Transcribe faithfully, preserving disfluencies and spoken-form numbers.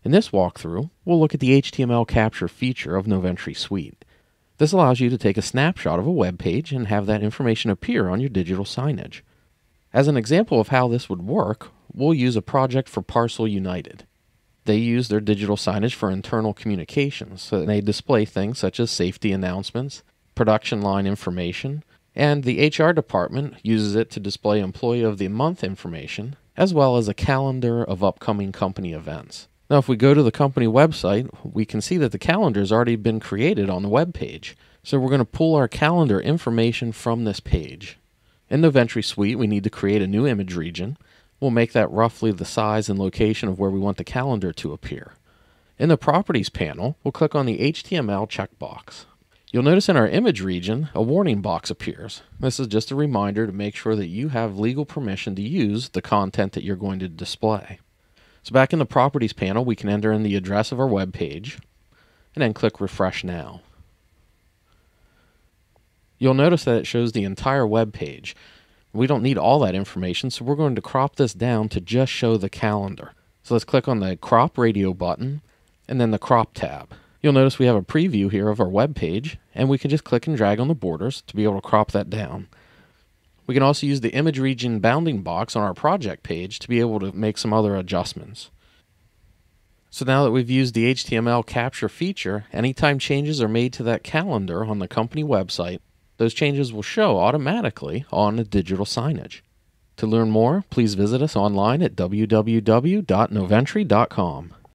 In this walkthrough, we'll look at the H T M L capture feature of Noventri Suite. This allows you to take a snapshot of a web page and have that information appear on your digital signage. As an example of how this would work, we'll use a project for Parcel United. They use their digital signage for internal communications, so they display things such as safety announcements, production line information, and the H R department uses it to display Employee of the Month information, as well as a calendar of upcoming company events. Now, if we go to the company website, we can see that the calendar has already been created on the web page. So we're going to pull our calendar information from this page. In Noventri Suite, we need to create a new image region. We'll make that roughly the size and location of where we want the calendar to appear. In the Properties panel, we'll click on the H T M L checkbox. You'll notice in our image region, a warning box appears. This is just a reminder to make sure that you have legal permission to use the content that you're going to display. So back in the Properties panel, we can enter in the address of our web page and then click Refresh Now. You'll notice that it shows the entire web page. We don't need all that information, so we're going to crop this down to just show the calendar. So let's click on the Crop Radio button and then the Crop tab. You'll notice we have a preview here of our web page, and we can just click and drag on the borders to be able to crop that down. We can also use the image region bounding box on our project page to be able to make some other adjustments. So now that we've used the H T M L capture feature, anytime changes are made to that calendar on the company website, those changes will show automatically on the digital signage. To learn more, please visit us online at w w w dot noventri dot com.